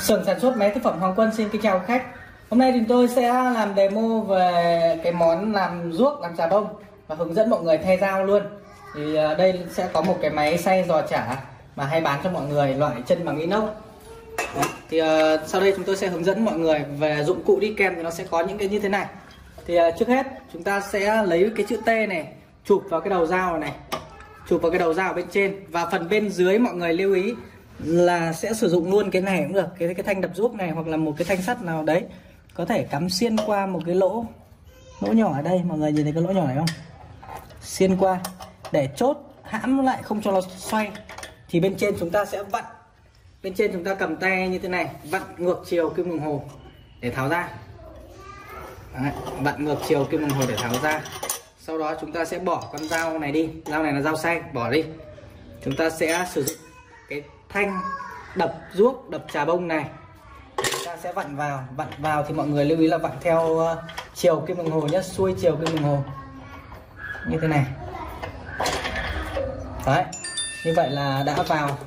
Xưởng sản xuất máy thực phẩm Hoàng Quân xin kính chào khách. Hôm nay thì tôi sẽ làm demo về cái món làm ruốc, làm chà bông và hướng dẫn mọi người thay dao luôn. Thì đây sẽ có một cái máy xay giò chả mà hay bán cho mọi người, loại chân bằng inox. Thì sau đây chúng tôi sẽ hướng dẫn mọi người về dụng cụ đi kèm, thì nó sẽ có những cái như thế này. Thì trước hết chúng ta sẽ lấy cái chữ T này chụp vào cái đầu dao này, chụp vào cái đầu dao bên trên, và phần bên dưới mọi người lưu ý là sẽ sử dụng luôn cái này cũng được, cái thanh đập ruốc này, hoặc là một cái thanh sắt nào đấy có thể cắm xuyên qua một cái lỗ nhỏ ở đây. Mọi người nhìn thấy cái lỗ nhỏ này không? Xuyên qua để chốt hãm lại không cho nó xoay. Thì bên trên chúng ta sẽ vặn, bên trên chúng ta cầm tay như thế này, vặn ngược chiều kim đồng hồ để tháo ra. Đấy, vặn ngược chiều kim đồng hồ để tháo ra. Sau đó chúng ta sẽ bỏ con dao này đi, dao này là dao xay, bỏ đi. Chúng ta sẽ sử dụng cái thanh đập ruốc, đập chà bông này, chúng ta sẽ vặn vào thì mọi người lưu ý là vặn theo chiều kim đồng hồ nhé, xuôi chiều kim đồng hồ như thế này. Đấy, như vậy là đã vào.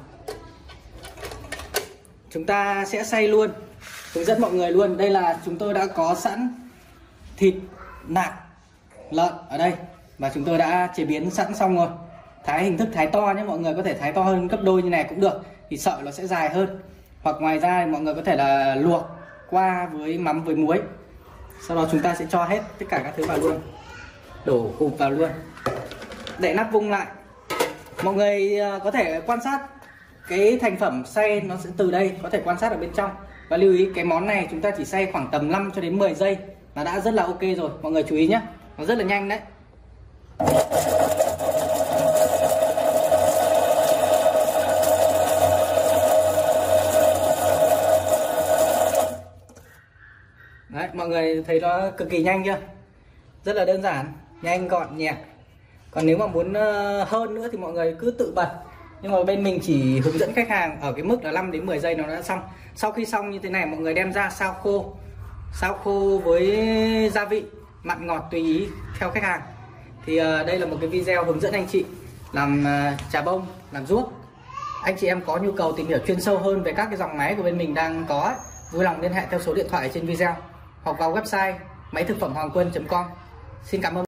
Chúng ta sẽ xay luôn, hướng dẫn mọi người luôn. Đây là chúng tôi đã có sẵn thịt nạc lợn ở đây và chúng tôi đã chế biến sẵn xong rồi. Thái hình thức thái to nhé, mọi người có thể thái to hơn gấp đôi như này cũng được, thì sợi nó sẽ dài hơn. Hoặc ngoài ra thì mọi người có thể là luộc qua với mắm với muối. Sau đó chúng ta sẽ cho hết tất cả các thứ vào luôn, đổ hụp vào luôn, đậy nắp vung lại. Mọi người có thể quan sát cái thành phẩm xay, nó sẽ từ đây có thể quan sát ở bên trong. Và lưu ý cái món này chúng ta chỉ xay khoảng tầm 5 cho đến 10 giây là đã rất là ok rồi. Mọi người chú ý nhé, nó rất là nhanh đấy. Đấy, mọi người thấy nó cực kỳ nhanh chưa? Rất là đơn giản, nhanh gọn nhẹ. Còn nếu mà muốn hơn nữa thì mọi người cứ tự bật. Nhưng mà bên mình chỉ hướng dẫn khách hàng ở cái mức là 5 đến 10 giây nó đã xong. Sau khi xong như thế này, mọi người đem ra sao khô. Sao khô với gia vị mặn ngọt tùy ý theo khách hàng. Thì đây là một cái video hướng dẫn anh chị làm chà bông, làm ruốc. Anh chị em có nhu cầu tìm hiểu chuyên sâu hơn về các cái dòng máy của bên mình đang có ấy, vui lòng liên hệ theo số điện thoại trên video hoặc vào website máy thực phẩm hoàng quân.com. Xin cảm ơn.